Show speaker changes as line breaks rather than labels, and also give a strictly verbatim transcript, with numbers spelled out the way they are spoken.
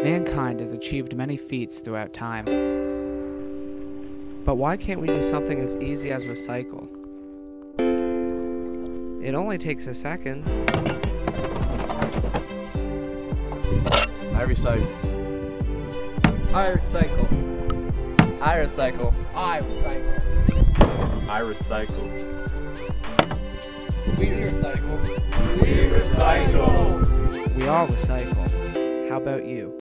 Mankind has achieved many feats throughout time. But why can't we do something as easy as recycle? It only takes a second.
I recycle.
I recycle.
I recycle.
I recycle.
I recycle.
We recycle.
We recycle.
We all recycle. How about you?